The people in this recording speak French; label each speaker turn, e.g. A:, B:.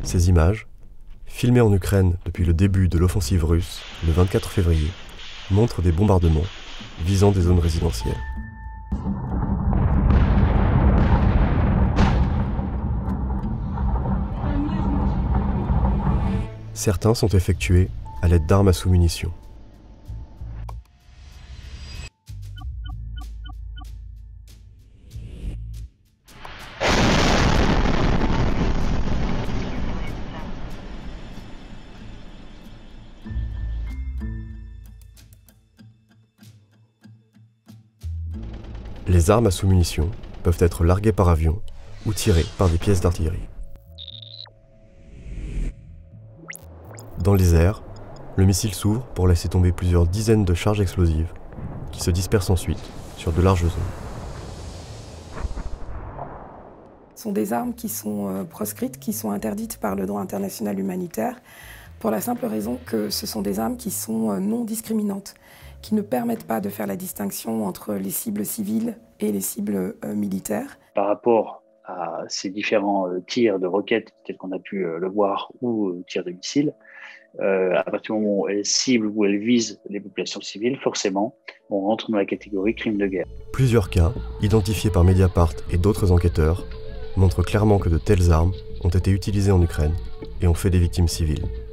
A: Ces images, filmées en Ukraine depuis le début de l'offensive russe, le 24 février, montrent des bombardements visant des zones résidentielles. Certains sont effectués à l'aide d'armes à sous-munitions. Les armes à sous-munitions peuvent être larguées par avion ou tirées par des pièces d'artillerie. Dans les airs, le missile s'ouvre pour laisser tomber plusieurs dizaines de charges explosives qui se dispersent ensuite sur de larges zones.
B: Ce sont des armes qui sont proscrites, qui sont interdites par le droit international humanitaire, pour la simple raison que ce sont des armes qui sont non discriminantes, qui ne permettent pas de faire la distinction entre les cibles civiles et les cibles militaires.
C: Par rapport à ces différents tirs de roquettes, tels qu'on a pu le voir, ou tirs de missiles, à partir du moment où elles ciblent ou elles visent les populations civiles, forcément, on rentre dans la catégorie crime de guerre.
A: Plusieurs cas, identifiés par Mediapart et d'autres enquêteurs, montrent clairement que de telles armes ont été utilisées en Ukraine et ont fait des victimes civiles.